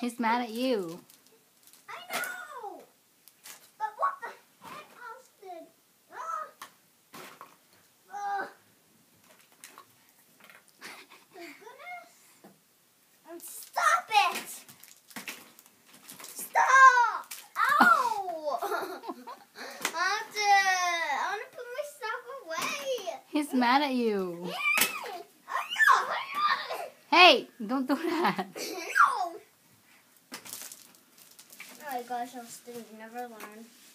He's mad at you. I know! But what the heck, Austin? Goodness. And stop it! Stop! Ow! Austin, I want to put my stuff away. He's mad at you. No! Hey, don't do that. No! Oh my gosh, Austin, you never learn.